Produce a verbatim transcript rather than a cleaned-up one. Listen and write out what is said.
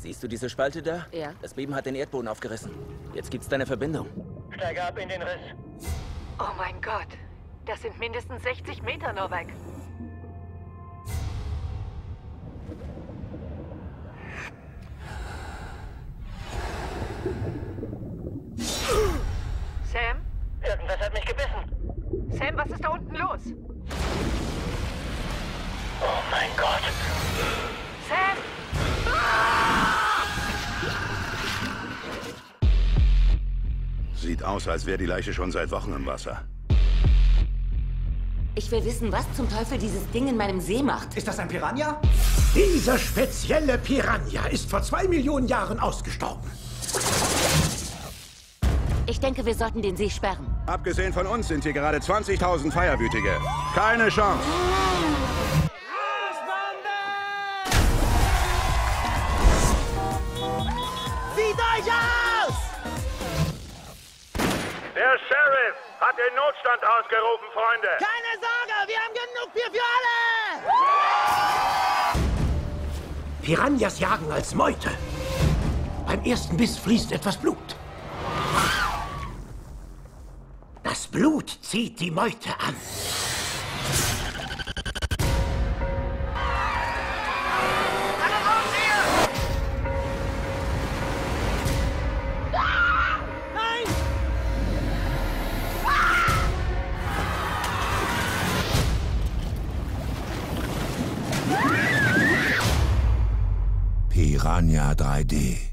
Siehst du diese Spalte da? Ja. Das Beben hat den Erdboden aufgerissen. Jetzt gibt's deine Verbindung. Steige ab in den Riss. Oh mein Gott. Das sind mindestens sechzig Meter, Novak. Sam? Irgendwas hat mich gebissen. Sam, was ist da unten los? Oh mein Gott. Sam! Sieht aus, als wäre die Leiche schon seit Wochen im Wasser. Ich will wissen, was zum Teufel dieses Ding in meinem See macht. Ist das ein Piranha? Dieser spezielle Piranha ist vor zwei Millionen Jahren ausgestorben. Ich denke, wir sollten den See sperren. Abgesehen von uns sind hier gerade zwanzigtausend Feierwütige. Keine Chance. Sieht euch aus! Der Sheriff hat den Notstand ausgerufen, Freunde. Keine Sorge, wir haben genug Bier für alle! Piranhas jagen als Meute. Beim ersten Biss fließt etwas Blut. Das Blut zieht die Meute an. Piranha drei D.